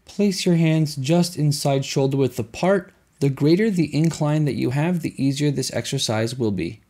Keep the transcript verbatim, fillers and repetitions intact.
Place your hands just inside shoulder width apart. The greater the incline that you have, the easier this exercise will be.